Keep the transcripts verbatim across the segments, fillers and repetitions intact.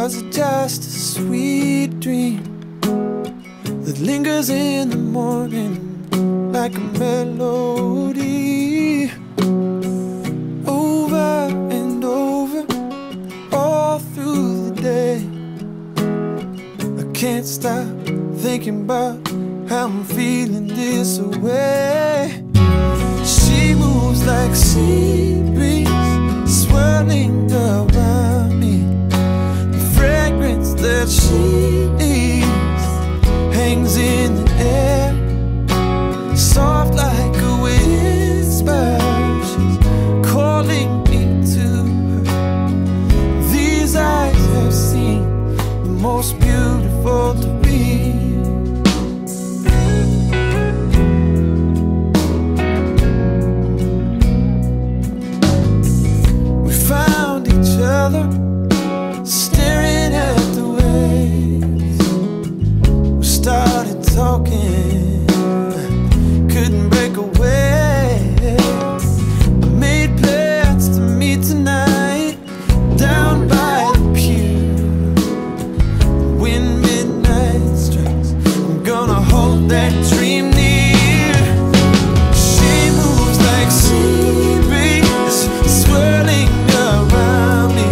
was it just a sweet dream that lingers in the morning like a melody, over and over all through the day? I can't stop thinking about how I'm feeling this way. She moves like sea breeze swirling around me. The fragrance that she leaves hangs in the air, soft like a whisper. She's calling me to her. These eyes have seen the most beautiful to me. Staring at the waves, we started talking, couldn't break away. I made plans to meet tonight down by the pier. When midnight strikes, I'm gonna hold that dream near. She moves like sea breeze swirling around me.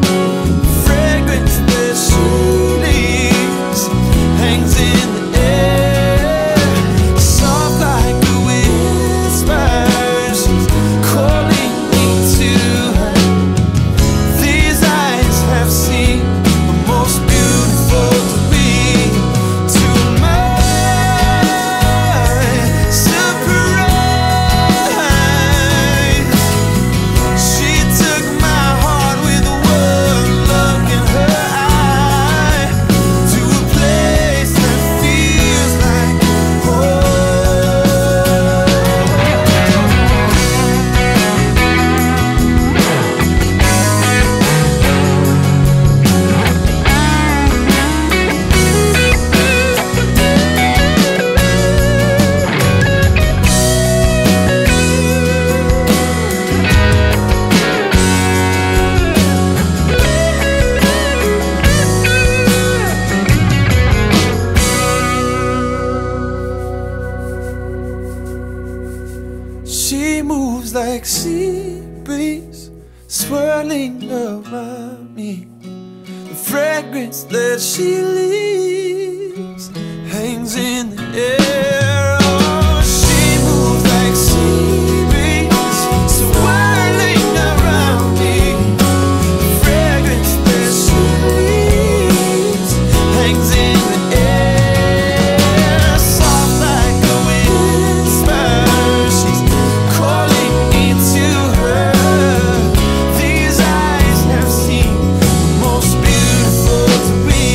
She moves like sea breeze swirling around me. The fragrance that she leaves hangs in the air. Oh, she moves like sea breeze swirling around me. The fragrance that she leaves hangs in the air, soft like a whisper. She's calling me to her. These eyes have seen the most beautiful to me.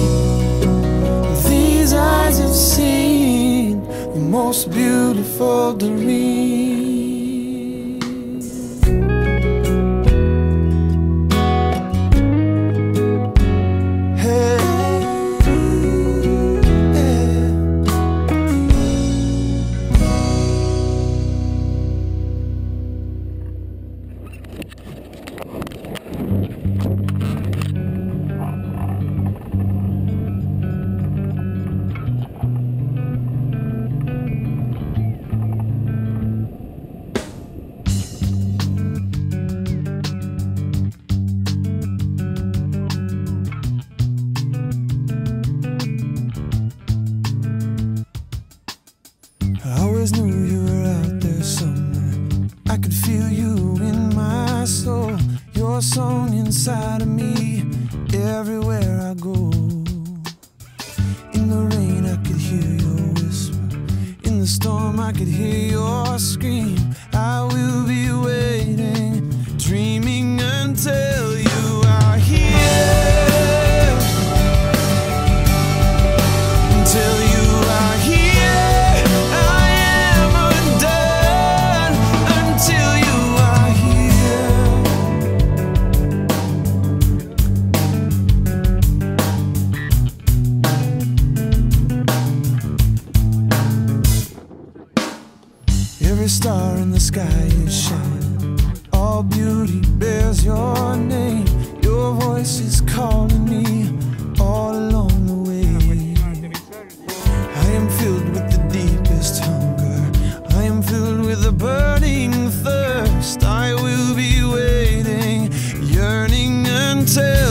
These eyes have seen the most beautiful to me. I always knew you were out there somewhere. I could feel you in my soul. Your song inside of me, everywhere I go. In the rain I could hear your whisper. In the storm I could hear your scream. I will be waiting, dreaming until you are here. Until you are here. Every star in the sky is shining. All beauty bears your name. Your voice is calling me can tell